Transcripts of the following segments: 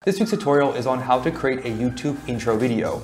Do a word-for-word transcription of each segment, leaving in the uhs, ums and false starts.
This week's tutorial is on how to create a YouTube intro video.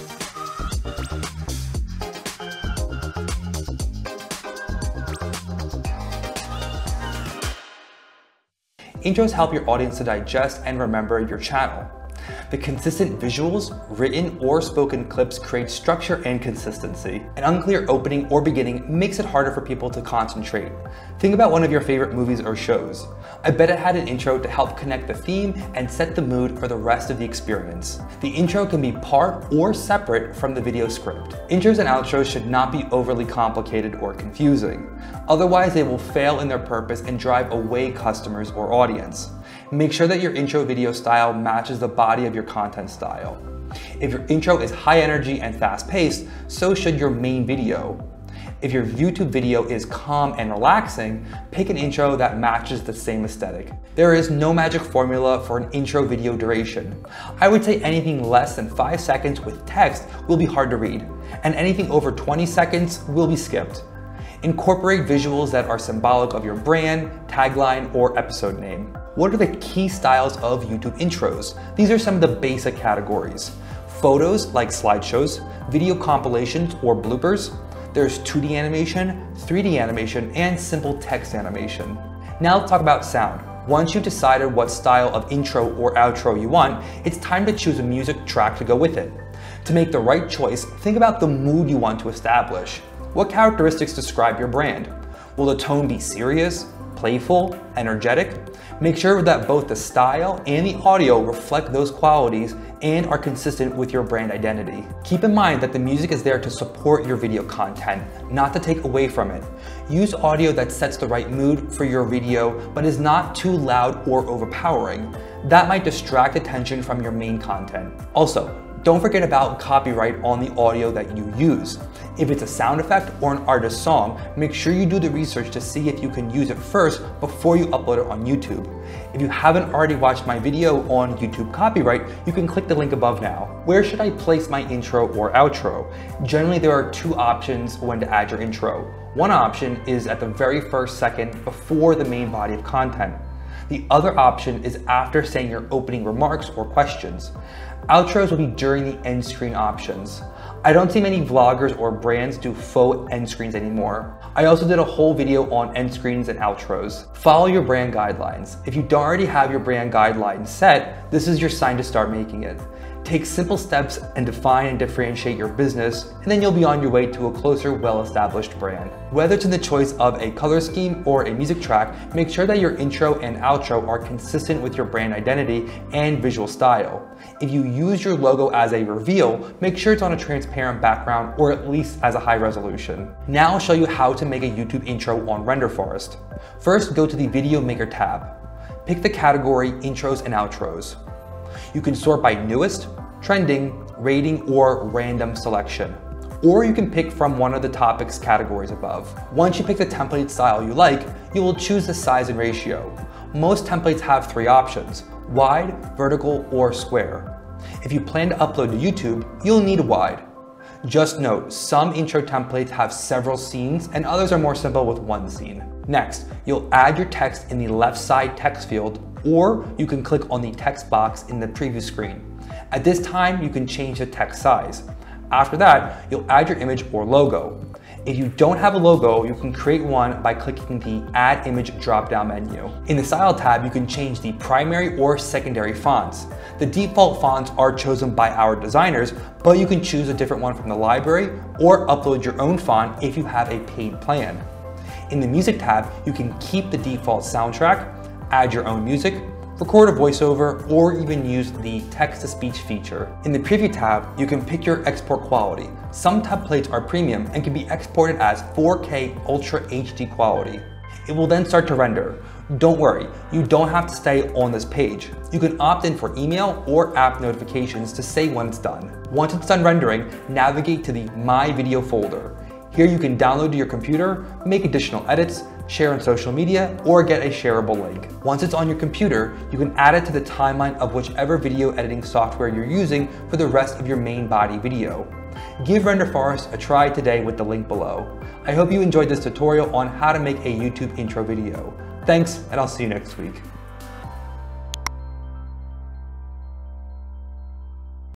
Intros help your audience to digest and remember your channel. The consistent visuals, written or spoken clips create structure and consistency. An unclear opening or beginning makes it harder for people to concentrate. Think about one of your favorite movies or shows. I bet it had an intro to help connect the theme and set the mood for the rest of the experience. The intro can be part or separate from the video script. Intros and outros should not be overly complicated or confusing. Otherwise, they will fail in their purpose and drive away customers or audience. Make sure that your intro video style matches the body of your content style. If your intro is high energy and fast paced, so should your main video. If your YouTube video is calm and relaxing, pick an intro that matches the same aesthetic. There is no magic formula for an intro video duration. I would say anything less than five seconds with text will be hard to read, and anything over twenty seconds will be skipped. Incorporate visuals that are symbolic of your brand, tagline, or episode name. What are the key styles of YouTube intros? These are some of the basic categories. Photos like slideshows, video compilations or bloopers. There's two D animation, three D animation, and simple text animation. Now let's talk about sound. Once you've decided what style of intro or outro you want, it's time to choose a music track to go with it. To make the right choice, think about the mood you want to establish. What characteristics describe your brand? Will the tone be serious, playful, energetic? Make sure that both the style and the audio reflect those qualities and are consistent with your brand identity. Keep in mind that the music is there to support your video content, not to take away from it. Use audio that sets the right mood for your video, but is not too loud or overpowering. That might distract attention from your main content. Also, don't forget about copyright on the audio that you use. If it's a sound effect or an artist's song, make sure you do the research to see if you can use it first before you upload it on YouTube. If you haven't already watched my video on YouTube copyright, you can click the link above now. Where should I place my intro or outro? Generally, there are two options when to add your intro. One option is at the very first second before the main body of content. The other option is after saying your opening remarks or questions. Outros will be during the end screen options. I don't see many vloggers or brands do faux end screens anymore. I also did a whole video on end screens and outros. Follow your brand guidelines. If you don't already have your brand guidelines set, this is your sign to start making it. Take simple steps and define and differentiate your business, and then you'll be on your way to a closer, well-established brand. Whether it's in the choice of a color scheme or a music track, make sure that your intro and outro are consistent with your brand identity and visual style. If you use your logo as a reveal, make sure it's on a transparent background or at least as a high resolution. Now I'll show you how to make a YouTube intro on RenderForest. First, go to the Video Maker tab. Pick the category Intros and Outros. You can sort by newest, trending, rating, or random selection. Or you can pick from one of the topics categories above. Once you pick the template style you like, you will choose the size and ratio. Most templates have three options: wide, vertical, or square. If you plan to upload to YouTube, you'll need wide. Just note, some intro templates have several scenes and others are more simple with one scene. Next, you'll add your text in the left side text field, or you can click on the text box in the preview screen. At this time, you can change the text size. After that, you'll add your image or logo. If you don't have a logo, you can create one by clicking the Add Image drop-down menu. In the Style tab, you can change the primary or secondary fonts. The default fonts are chosen by our designers, but you can choose a different one from the library or upload your own font if you have a paid plan. In the Music tab, you can keep the default soundtrack, add your own music, record a voiceover, or even use the text-to-speech feature. In the Preview tab, you can pick your export quality. Some templates are premium and can be exported as four K Ultra H D quality. It will then start to render. Don't worry, you don't have to stay on this page. You can opt in for email or app notifications to say when it's done. Once it's done rendering, navigate to the My Video folder. Here you can download to your computer, make additional edits, share on social media, or get a shareable link. Once it's on your computer, you can add it to the timeline of whichever video editing software you're using for the rest of your main body video. Give RenderForest a try today with the link below. I hope you enjoyed this tutorial on how to make a YouTube intro video. Thanks, and I'll see you next week.